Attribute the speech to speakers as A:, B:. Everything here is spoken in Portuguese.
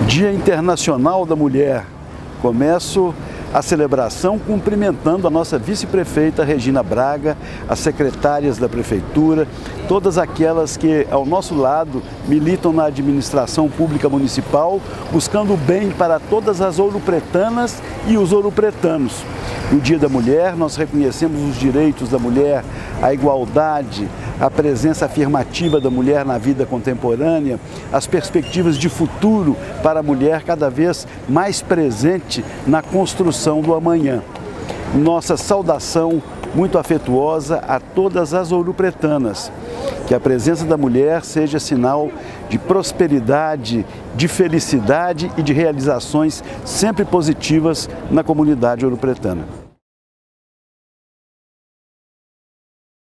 A: Dia Internacional da Mulher. Começo a celebração cumprimentando a nossa vice-prefeita Regina Braga, as secretárias da prefeitura, todas aquelas que ao nosso lado militam na administração pública municipal, buscando o bem para todas as ouropretanas e os ouropretanos. No Dia da Mulher, nós reconhecemos os direitos da mulher, a igualdade, a presença afirmativa da mulher na vida contemporânea, as perspectivas de futuro para a mulher cada vez mais presente na construção do amanhã. Nossa saudação muito afetuosa a todas as ouropretanas. Que a presença da mulher seja sinal de prosperidade, de felicidade e de realizações sempre positivas na comunidade ouropretana.